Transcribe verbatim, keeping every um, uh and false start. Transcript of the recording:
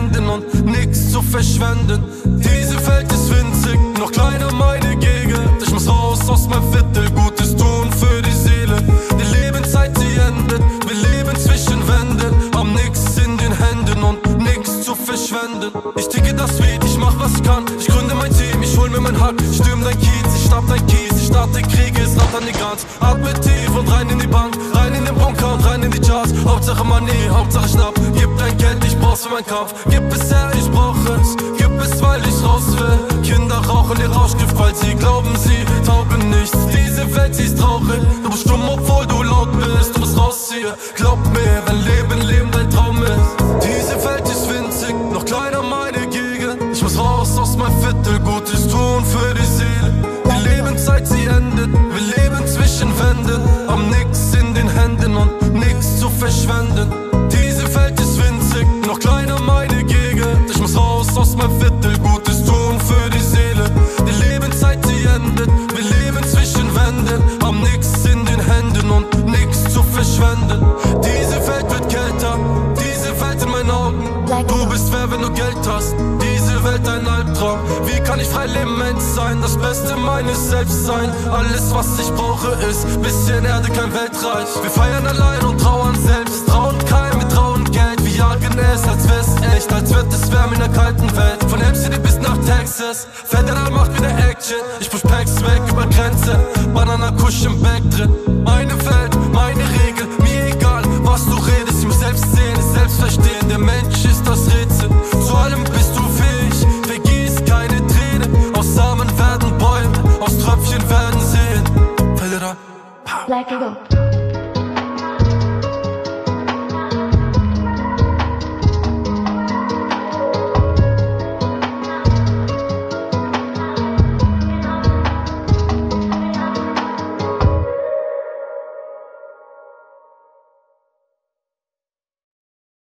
Händen und nix zu verschwenden. Diese Welt ist winzig, noch kleiner meine Gegend. Ich muss raus aus meinem Viertel, Gutes tun für die Seele. Die Lebenszeit, sie endet, wir leben zwischen Wänden, haben nix in den Händen und nix zu verschwenden. Ich ticke das Lied, ich mach was ich kann, ich gründe mein Team, ich hol mir mein Hack, ich stürm dein Kiez, ich schnapp dein Kies, ich starte Kriege, es naht an die Gans. Atme tief und rein in die Bank, rein in den Bunker und rein in die Charts. Hauptsache Money, Hauptsache Schnapp, gib dein Geld, ich brauch's für meinen Kampf. Gib es her, ich brauch es, gib es, weil ich raus will. Kinder rauchen ihr Rauschgift, weil sie glauben, sie taugen nichts. Diese Welt, sie ist traurig, du bist stumm, obwohl du laut bist. Du musst raus hier, glaub mir, wenn Leben, Leben dein Traum ist. Diese Welt ist winzig, noch kleiner meine Gegend. Ich muss raus aus meinem Viertel, Gutes tun für die Seele. Die Lebenszeit, sie endet, wir leben zwischen Wänden, haben nix in den Händen und nix zu verschwenden. Diese Welt ist winzig, noch kleiner meine Gegend. Ich muss raus aus meinem Viertel, Gutes tun für die Seele. Die Lebenszeit, sie endet, wir leben zwischen Wänden, haben nix in den Händen und nix zu verschwenden. Diese Welt wird kälter, diese Welt in meinen Augen. Du bist wer, wenn du Geld hast, diese Welt ein Albtraum. Wie kann ich frei leben, Mensch sein, das Beste meines Selbst sein? Alles was ich brauche ist bisschen Erde, kein Weltreich. Wir feiern allein und trauern selbst, trauen keinem, wir trauen Geld. Wir jagen es, als wär's echt, als wird es wärmer in der kalten Welt. Von M C D bis nach Texas, Federal macht wieder Action. Ich push Packs weg über Grenze, Banana Kusch im Back drin. Meine Welt, meine Regel, mir egal was du redest. Ich muss selbst sehen, es selbst verstehen, der Mensch ist das Rätsel. Zu allem bist du fähig, vergieß keine Tränen. Aus Samen werden Bäume, aus Tröpfchen werden Seen. Federal. Like a rope.